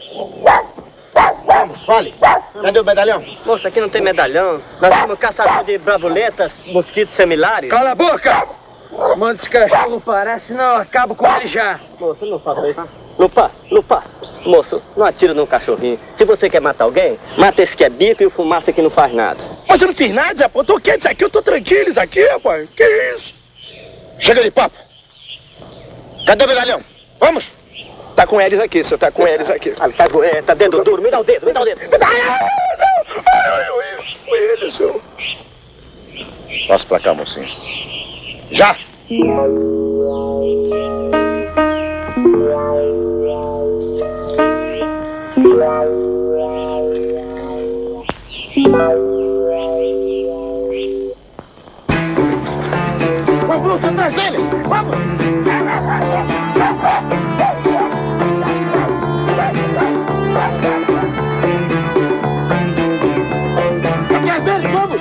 Vamos, fale. Cadê o medalhão? Moço, aqui não tem medalhão. Nós somos caçadores de bravoletas, mosquitos semilares. Cala a boca! Manda esse cachorro parar, senão eu acabo com ele já. Moço, não faça isso. Lupa. Moço, não atira num cachorrinho. Se você quer matar alguém, mata esse que é bico e o fumaça que não faz nada. Mas eu não fiz nada, Zé, pô. Eu tô quieto isso aqui, eu tô tranquilo isso aqui, rapaz. Que isso? Chega de papo. Cadê o medalhão? Vamos? Tá com eles aqui, senhor, tá com eles aqui. Tá dedo duro, me dá o dedo. Com ele, senhor. Passa pra cá, mocinho. Já. Vamos, atrás dele! Vamos! Atrás dele, vamos!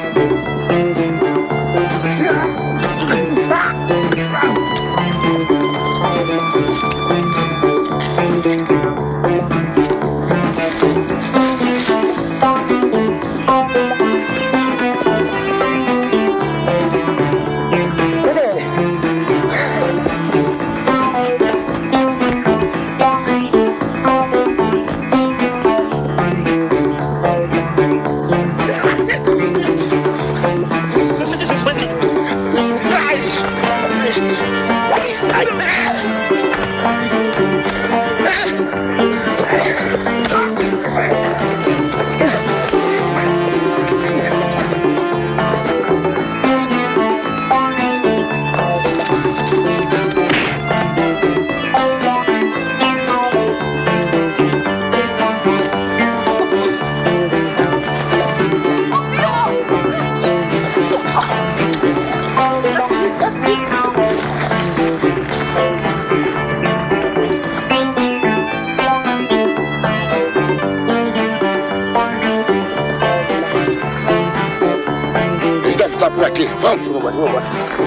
Por aqui, vamos. Vamos.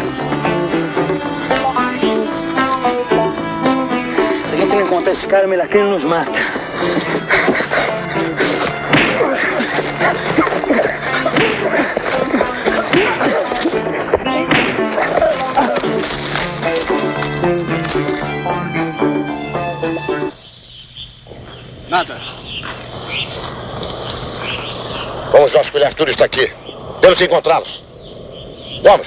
Se a gente não encontrar esse cara, o Milacrino nos mata. Nada. Vamos, Jorge, que o Arthur está aqui. Temos que encontrá-los. Vamos.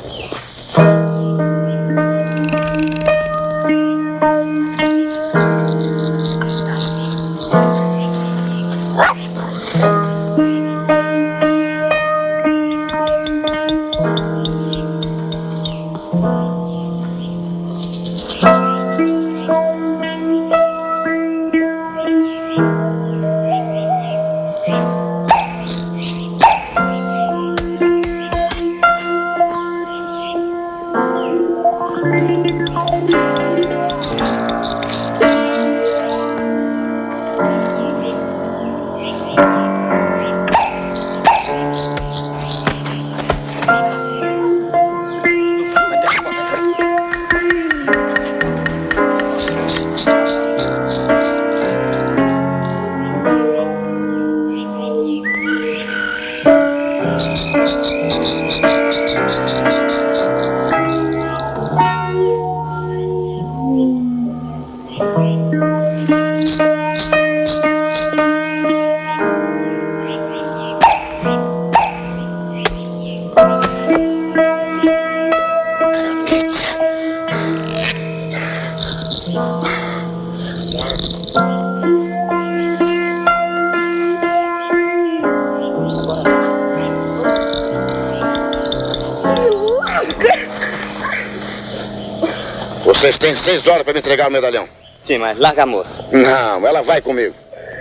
Vocês têm 6 horas para me entregar o medalhão. Sim, mas larga a moça. Não, ela vai comigo.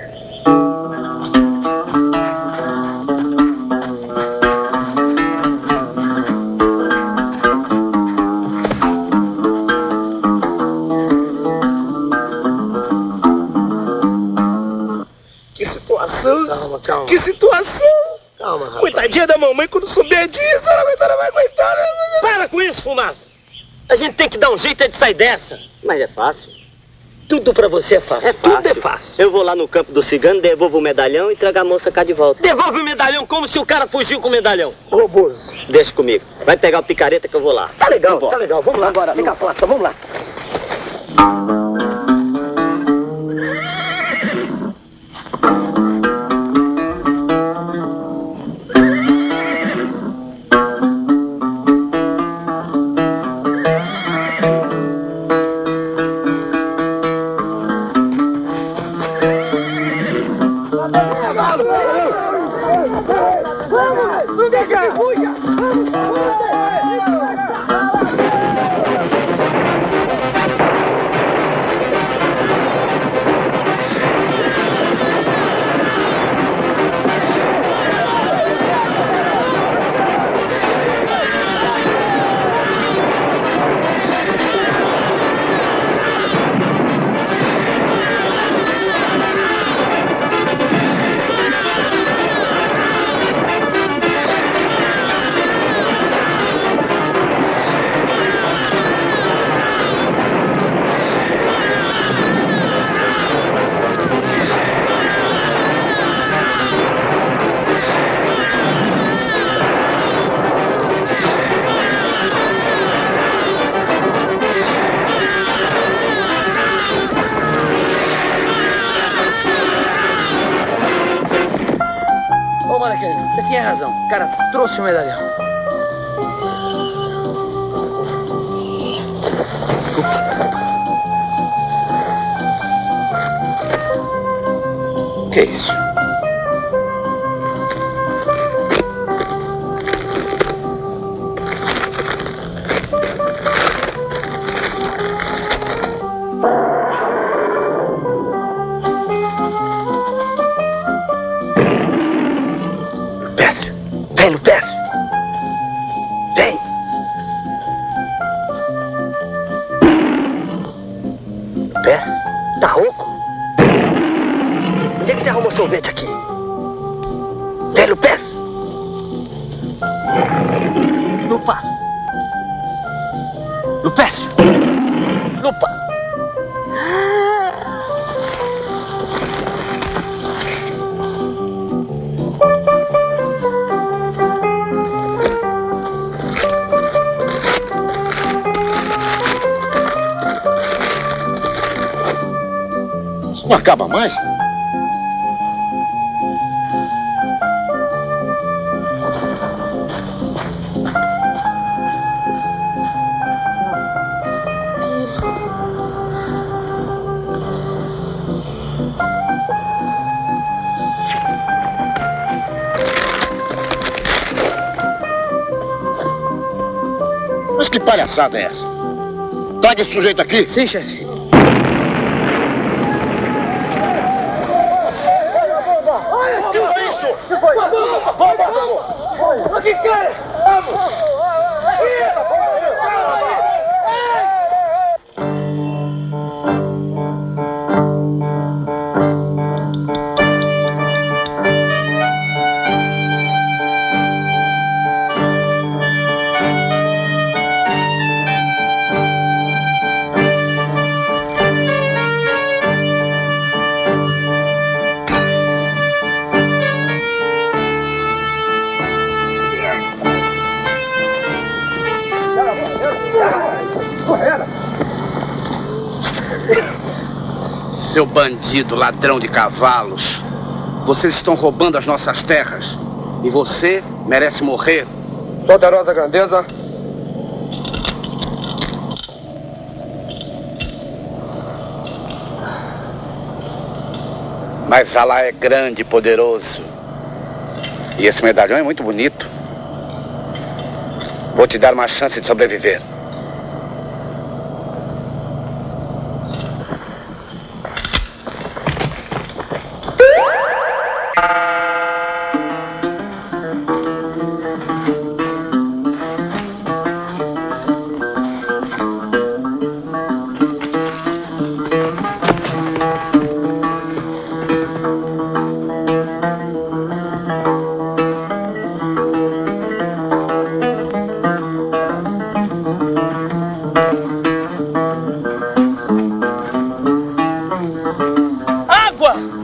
Que situação. Calma. Que situação. Calma, rapaz. Coitadinha da mamãe quando souber disso, ela vai aguentar. Para com isso, fumaça! A gente tem que dar um jeito de sair dessa. Mas é fácil. Tudo pra você é fácil. Tudo é fácil. Eu vou lá no campo do cigano, devolvo o medalhão e trago a moça cá de volta. Devolve o medalhão como se o cara fugiu com o medalhão. Roboso. Deixa comigo. Vai pegar o picareta que eu vou lá. Tá legal, Vambora. tá legal. Vamos lá agora. Fica fácil, vamos lá. Não deixa que fuja! Você tinha razão. O cara trouxe o medalhão. Que é isso? Vem, Lupécio! Vem! Lupécio? Tá rouco? Onde é que você arrumou sorvete aqui? Vem, Lupécio! Lupa! Lupécio! Lupa! Não acaba mais? Mas que palhaçada é essa? Traga esse sujeito aqui. Sim, chefe. Aqui, cara! Vamos! Seu bandido, ladrão de cavalos. Vocês estão roubando as nossas terras. E você merece morrer. Poderosa grandeza. Mas Alá é grande e poderoso. E esse medalhão é muito bonito. Vou te dar uma chance de sobreviver. água!